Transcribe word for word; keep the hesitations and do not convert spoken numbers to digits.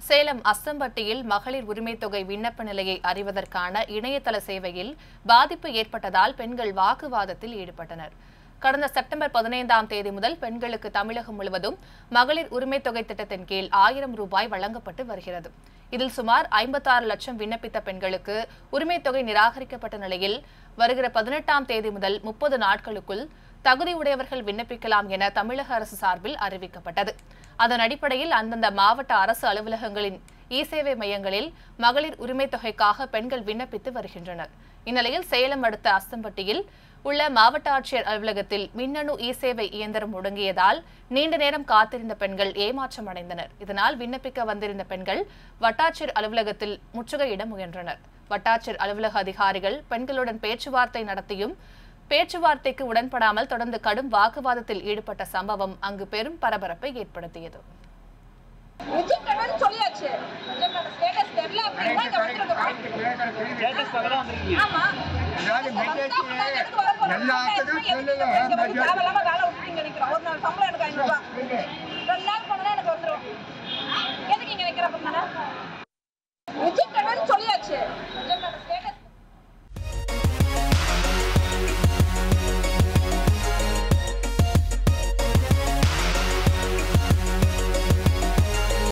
சேலம் அஸ்தம்பட்டியில் மகளிர் உரிமை தொகை விண்ணப்ப நிலையை அறிவதற்கான இணையதள சேவையில் பாதிப்பு ஏற்பட்டதால் பெண்கள் வாக்குவாதத்தில் ஈடுபட்டனர். கடந்த செப்டம்பர் பதினைந்தாம் தேதி முதல் பெண்களுக்கு தமிழகம் முழுவதும் மகளிர் உரிமை தொகை திட்டத்தின் கீழ் ஆயிரம் ரூபாய் வழங்கப்பட்டு வருகிறது. இதில் சுமார் ஐம்பத்தாறு லட்சம் விண்ணப்பித்த பெண்களுக்கு உரிமை தொகை நிராகரிக்கப்பட்ட நிலையில் வருகிற பதினெட்டாம் தேதி முதல் முப்பது நாட்களுக்குள் தகுதி உடையவர்கள் விண்ணப்பிக்கலாம் என தமிழக அரசு சார்பில் அறிவிக்கப்பட்டது. அதன் அடிப்படையில் அந்தந்த மாவட்ட அரசு அலுவலகங்களின் இ சேவை மையங்களில் மகளிர் உரிமை தொகைக்காக பெண்கள் விண்ணப்பித்து வருகின்றனர். இந்நிலையில் சேலம் அடுத்த அஸ்தம்பட்டியில் உள்ள மாவட்ட ஆட்சியர் அலுவலகத்தில் மின்னணு இ சேவை இயந்திரம் முடங்கியதால் நீண்ட நேரம் காத்திருந்த பெண்கள் ஏமாற்றம் அடைந்தனர். இதனால் விண்ணப்பிக்க வந்திருந்த பெண்கள் வட்டாட்சியர் அலுவலகத்தில் முற்றுகையிட முயன்றனர். வட்டாட்சியர் அலுவலக அதிகாரிகள் பெண்களுடன் பேச்சுவார்த்தை நடத்தியும் பேச்சுவார்த்தைக்கு உடன்படாமல் தொடர்ந்து கடும் வாக்குவாதத்தில் ஈடுபட்ட சம்பவம் அங்கு பெரும் பரபரப்பை ஏற்படுத்தியது. எல்லா